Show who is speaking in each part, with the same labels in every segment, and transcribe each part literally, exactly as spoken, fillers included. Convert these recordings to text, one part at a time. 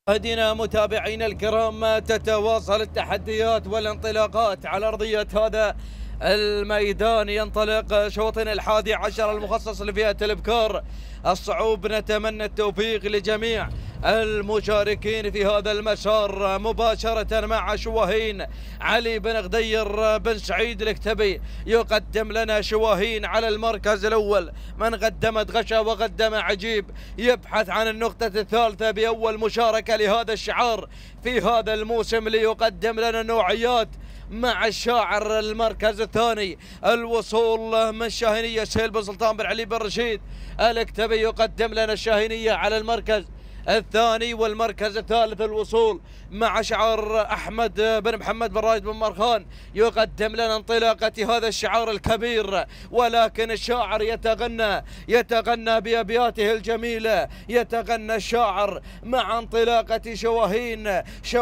Speaker 1: مشاهدينا متابعينا الكرام، تتواصل التحديات والانطلاقات على أرضية هذا الميدان. ينطلق شوطنا الحادي عشر المخصص لفئة الابكار الصعوب. نتمنى التوفيق لجميع المشاركين في هذا المسار. مباشرة مع شواهين علي بن غدير بن سعيد الكتبي يقدم لنا شواهين على المركز الأول، من قدمت غشا وقدم عجيب، يبحث عن النقطة الثالثة بأول مشاركة لهذا الشعار في هذا الموسم ليقدم لنا نوعيات مع الشاعر. المركز الثاني الوصول من الشاهينية سهيل بن سلطان بن علي بن رشيد الكتبي يقدم لنا الشاهينية على المركز الثاني. والمركز الثالث الوصول مع شعار أحمد بن محمد بن راشد بن مرخان يقدم لنا انطلاقة هذا الشعار الكبير. ولكن الشاعر يتغنى يتغنى بأبياته الجميلة، يتغنى الشاعر مع انطلاقة شواهين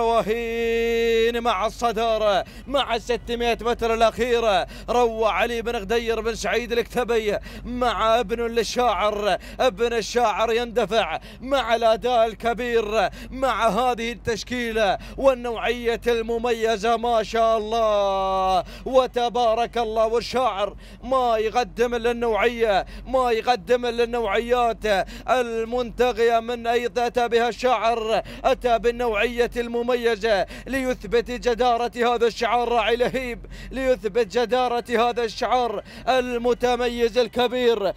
Speaker 1: شواهين مع الصدارة مع الستمائة متر الأخيرة. روى علي بن غدير بن سعيد الكتبي مع ابن للشاعر، ابن الشاعر يندفع مع الأداء الكبير مع هذه التشكيلة والنوعية المميزة ما شاء الله وتبارك الله. والشاعر ما يقدم للنوعية ما يقدم للنوعيات المنتغية من أي أتى بها الشاعر، أتى بالنوعية المميزة ليثبت جدارة هذا الشعار. راعي لهيب ليثبت جدارة هذا الشعار المتميز الكبير.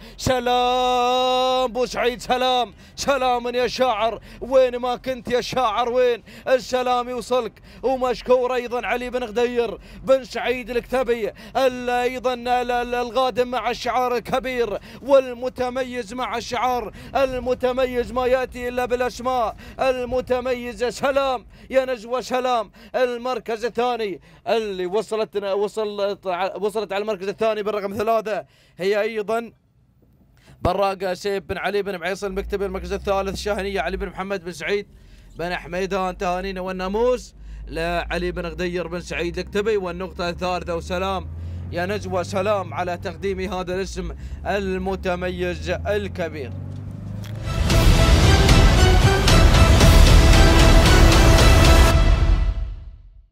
Speaker 1: سلام بوسعيد، سلام سلام يا شاعر، وين ما كنت يا شاعر وين السلام يوصلك. ومشكور ايضا علي بن غدير بن سعيد الكتبي ايضا القادم مع الشعار الكبير والمتميز مع الشعار المتميز، ما ياتي الا بالاسماء المتميزه. سلام يا نزوه سلام. المركز الثاني اللي وصلت وصلت وصلت على المركز الثاني بالرقم ثلاثه هي ايضا براقة سيف بن علي بن معيصل المكتبي. المركز الثالث شاهنية علي بن محمد بن سعيد بن حميدان تهانينا والناموس لعلي بن غدير بن سعيد الكتبي. والنقطة الثالثة وسلام يا نجوى سلام على تقديم هذا الاسم المتميز الكبير.